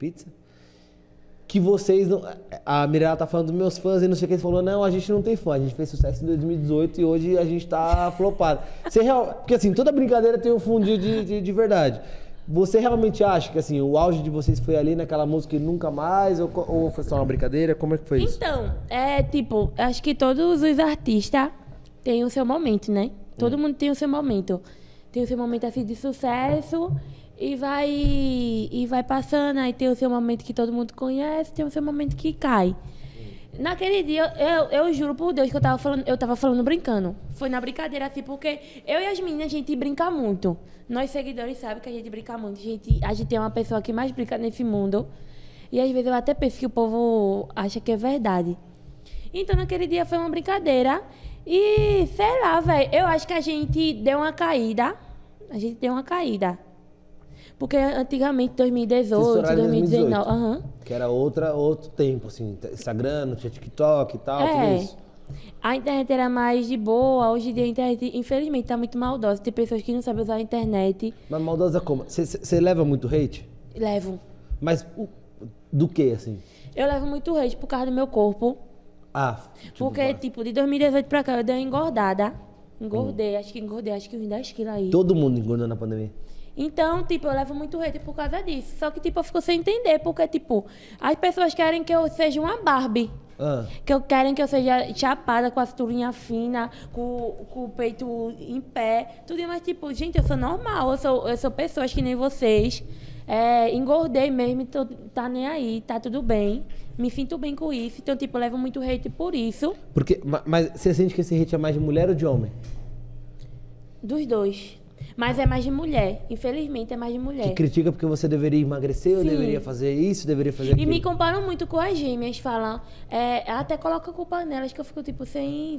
pizza. Que vocês não... A Mirella tá falando dos meus fãs e não sei o que. Ele falou, não, a gente não tem fã. A gente fez sucesso em 2018 e hoje a gente tá flopado. Porque assim, toda brincadeira tem um fundinho de verdade. Você realmente acha que assim, o auge de vocês foi ali naquela música e nunca mais? Ou foi só uma brincadeira? Como é que foi isso? Então, tipo, acho que todos os artistas têm o seu momento, né? Todo mundo tem o seu momento. Tem o seu momento assim de sucesso e vai passando. Aí tem o seu momento que todo mundo conhece, tem o seu momento que cai. Naquele dia, eu juro por Deus que eu tava falando brincando. Foi na brincadeira assim, porque eu e as meninas, a gente brinca muito. Nós seguidores sabem que a gente brinca muito. A gente é uma pessoa que mais brinca nesse mundo. E às vezes eu até penso que o povo acha que é verdade. Então naquele dia foi uma brincadeira. E sei lá, velho, eu acho que a gente deu uma caída. Porque antigamente, 2018, 2019... Uhum. Que era outro tempo, assim, Instagram, não tinha TikTok e tal, tudo isso. A internet era mais de boa, hoje em dia a internet, infelizmente, tá muito maldosa. Tem pessoas que não sabem usar a internet. Mas maldosa como? Você leva muito hate? Levo. Mas do que, assim? Eu levo muito hate por causa do meu corpo. Porque, tipo, de 2018 pra cá eu dei uma engordada. Engordei, acho que uns 10 quilos aí. Todo mundo engordou na pandemia? Então, tipo, eu levo muito hate por causa disso. Só que, tipo, eu fico sem entender. Porque, tipo, as pessoas querem que eu seja uma Barbie. Querem que eu seja chapada, com a cinturinha fina, com o peito em pé. Tudo, mas, tipo, gente, eu sou normal. Eu sou pessoas que nem vocês. Engordei mesmo, então tá nem aí, tá tudo bem. Me sinto bem com isso. Então, tipo, eu levo muito hate por isso. Mas você sente que esse hate é mais de mulher ou de homem? Dos dois. Mas é mais de mulher. Infelizmente, é mais de mulher. Que critica porque você deveria emagrecer, ou deveria fazer isso, deveria fazer aquilo. E me comparam muito com as gêmeas, falam... até coloca a culpa nelas, que eu fico, tipo, sem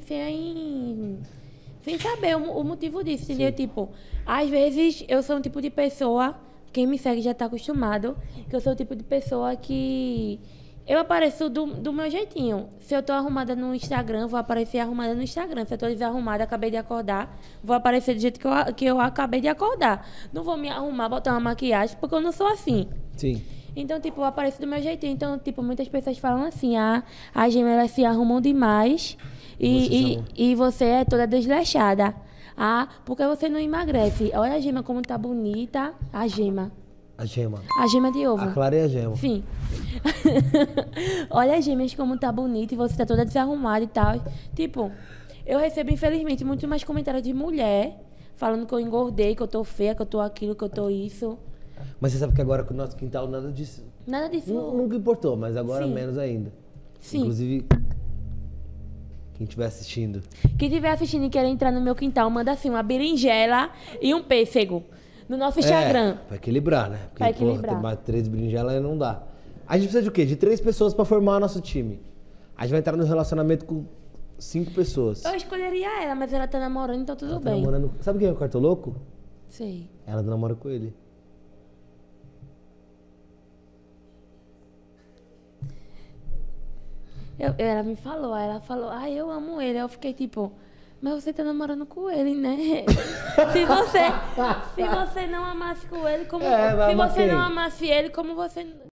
saber o motivo disso, entendeu? Tipo, às vezes, eu sou um tipo de pessoa... Quem me segue já tá acostumado. Que eu sou o tipo de pessoa que... Eu apareço do meu jeitinho. Se eu tô arrumada no Instagram, vou aparecer arrumada no Instagram. Se eu tô desarrumada, acabei de acordar, vou aparecer do jeito que eu acabei de acordar. Não vou me arrumar, botar uma maquiagem, porque eu não sou assim. Sim. Então, tipo, eu apareço do meu jeitinho. Então, tipo, muitas pessoas falam assim, as gêmeas, elas se arrumam demais e você é toda desleixada. Porque você não emagrece. Olha a gema como tá bonita. A gema. A gema. A gema de ovo. A Clara é a gema. Sim. Olha as gemas como tá bonita e você tá toda desarrumada e tal. Tipo, eu recebo, infelizmente, muito mais comentários de mulher falando que eu engordei, que eu tô feia, que eu tô aquilo, que eu tô isso. Mas você sabe que agora com o nosso quintal nada disso... Nada disso. Nunca importou, mas agora menos ainda. Sim. Inclusive, quem estiver assistindo... Quem estiver assistindo e quer entrar no meu quintal, manda assim uma berinjela e um pêssego. No nosso Instagram. Pra equilibrar, né? Porque, pra equilibrar. Ter mais 3 berinjelas não dá. A gente precisa de o quê? De 3 pessoas pra formar o nosso time. A gente vai entrar no relacionamento com 5 pessoas. Eu escolheria ela, mas ela tá namorando, então tudo bem. Namorando... Sabe quem é o cartoloco? Sei. Ela namora com ele. Ela me falou, ela falou, eu amo ele. Eu fiquei tipo... Mas você tá namorando com ele, né? se você não amasse com ele, como... se você não amasse ele, como você...